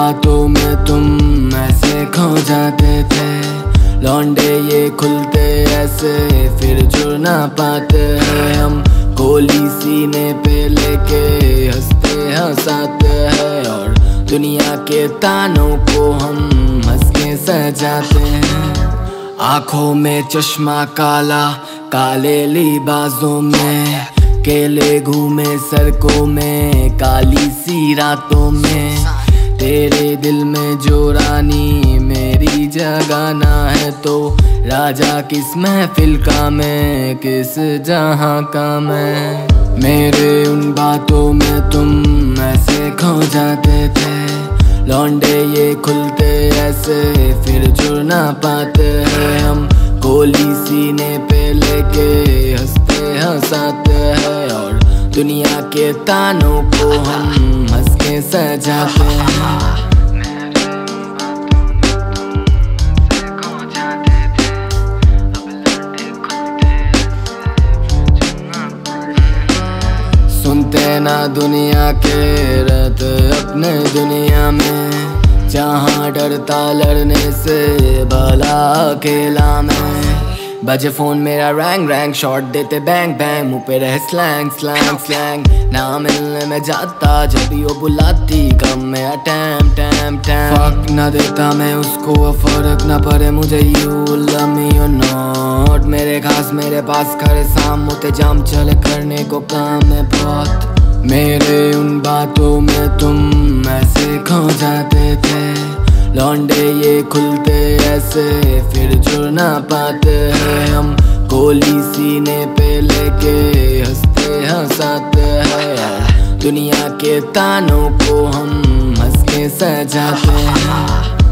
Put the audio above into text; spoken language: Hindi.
बातों में तुम ऐसे खो जाते थे। लौंडे ये खुलते ऐसे फिर जुड़ ना पाते हैं। हम गोली सीने पे लेके हंसते हंसाते हैं और दुनिया के तानों को हम हंस के सजाते हैं। आँखों में चश्मा काला, काले लिबासों में केले घूमे सड़कों में, काली सी रातों में। तेरे दिल में जो रानी मेरी जगाना है, तो राजा किस महफिल का मैं, किस जहां का मैं। मेरे उन बातों में तुम ऐसे खो जाते थे। लौंडे ये खुलते ऐसे फिर जुड़ ना पाते हैं। हम गोली सीने पे लेके हंसते हंसाते हैं और दुनिया के तानों को हम हंस के सजाते हैं। सुनते ना दुनिया के रहते अपने दुनिया में, जहाँ डरता लड़ने से भला अकेला मैं। बजे फोन मेरा रैंग रैंग, शॉट देते बैंग बैंग, मुँह पे रहे स्लैंग स्लैंग स्लैंग। ना मिलने में जाता जब भी वो बुलाती, कम में टैम टैम टैम। फक ना देता मैं उसको, फर्क ना पड़े मुझे, यू लव मी और नॉट। मेरे खास मेरे पास खड़े साम होते, जाम चले करने को काम है बहुत। मेरे उन बातों में तुम ऐसे खो जाते थे। लौंडे ये खुलते ऐसे फिर जुड़ ना पाते हैं। हम गोली सीने पे लेके हंसते हंसाते हैं, दुनिया के तानों को हम हंस के सजाते हैं।